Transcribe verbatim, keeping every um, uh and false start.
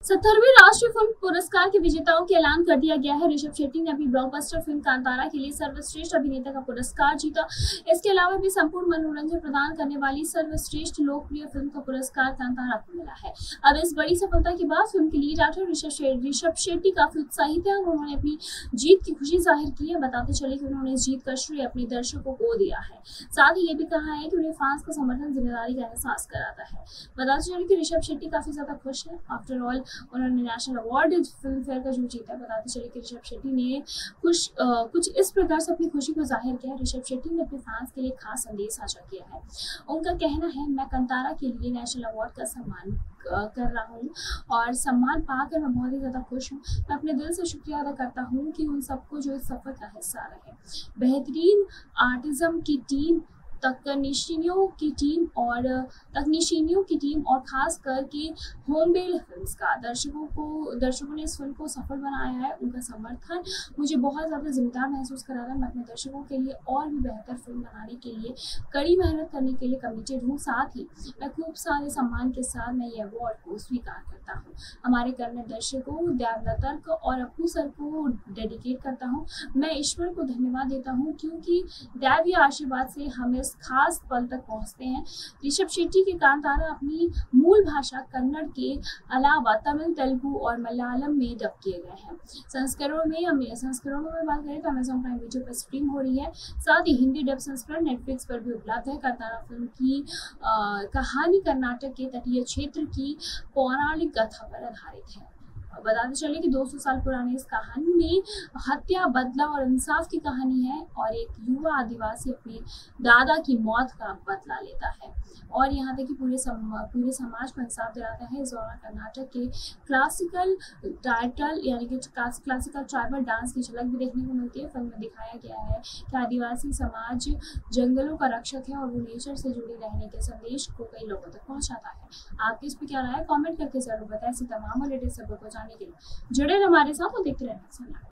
सत्तरवें राष्ट्रीय फिल्म पुरस्कार के विजेताओं का ऐलान कर दिया गया है। ऋषभ शेट्टी ने अपनी ब्लॉकबस्टर फिल्म कांतारा के लिए सर्वश्रेष्ठ अभिनेता का पुरस्कार जीता। इसके अलावा भी संपूर्ण मनोरंजन प्रदान करने वाली सर्वश्रेष्ठ लोकप्रिय फिल्म का पुरस्कार कांतारा को मिला है। अब इस बड़ी सफलता के बाद फिल्म के लीड एक्टर ऋषभ शेट्टी काफी उत्साहित है और उन्होंने अपनी जीत की खुशी जाहिर की है। बताते चले कि उन्होंने इस जीत का श्रेय अपने दर्शकों को दिया है। साथ ही ये भी कहा है कि उन्हें फैंस का समर्थन जिम्मेदारी का एहसास कराता है। बताते चले कि ऋषभ शेट्टी काफी ज्यादा खुश है। आफ्टर ऑल उन्होंने नेशनल अवार्ड फिल्म फेयर का जो जीता। बताते चले कि ऋषभ शेट्टी ने कुछ आ, कुछ इस प्रकार से अपनी खुशी को जाहिर किया। ऋषभ शेट्टी ने अपने फैंस के लिए खास संदेश साझा किया है। उनका कहना है, मैं कांतारा के लिए नेशनल अवार्ड का सम्मान कर रहा हूँ और सम्मान पाकर मैं बहुत ही ज़्यादा खुश हूँ। मैं अपने दिल से शुक्रिया अदा करता हूँ कि उन सबको जो इस सफ़र का हिस्सा रहे। बेहतरीन आर्टिज्म की टीम, तकनीशियनों की टीम और तकनीशियनों की टीम और खास करके होमबेल फिल्म्स का दर्शकों को दर्शकों ने इस फिल्म को सफल बनाया है। उनका समर्थन मुझे बहुत ज़्यादा जिम्मेदार महसूस करा रहा है। मैं अपने दर्शकों के लिए और भी बेहतर फिल्म बनाने के लिए कड़ी मेहनत करने के लिए कमिटेड हूँ। साथ ही मैं खूब सारे सम्मान के साथ मैं ये अवार्ड को स्वीकार करता हूँ। हमारे कर्म दर्शकों देवलतर को और अपू सर को डेडिकेट करता हूँ। मैं ईश्वर को धन्यवाद देता हूँ क्योंकि दैवीय आशीर्वाद से हम इस खास पल तक पहुंचते हैं। ऋषभ शेट्टी के कांतारा अपनी मूल भाषा कन्नड़ के अलावा तमिल, तेलुगु और मलयालम में डब किए गए हैं। संस्करणों में संस्करणों में बात करें तो अमेजॉन प्राइम वीडियो पर स्ट्रीम हो रही है। साथ ही हिंदी डब संस्करण नेटफ्लिक्स पर भी उपलब्ध है। कांतारा फिल्म की आ, कहानी कर्नाटक के तटीय क्षेत्र की पौराणिक कथा पर आधारित है। बताते चले कि दो सौ साल पुराने इस कहानी में हत्या, बदला और इंसाफ की कहानी है और एक युवा आदिवासी अपने दादा की मौत का बदला लेता है और यहाँ तक कि पूरे सम, पूरे समाज को इंसाफ दिलाता है। इस दौरान कर्नाटक के क्लासिकल टाइटल यानी कि क्लासिकल ट्राइबल डांस की झलक भी देखने को मिलती है। फिल्म में दिखाया गया है कि आदिवासी समाज जंगलों का रक्षक है और वो नेचर से जुड़े रहने के संदेश को कई लोगों तक पहुँचाता है। आपकी इस पर क्या राय है, कॉमेंट करके जरूर बताएं। ऐसी तमाम लेटेस्ट खबरों को जानने के लिए जुड़े हमारे साथ और देखते रहना।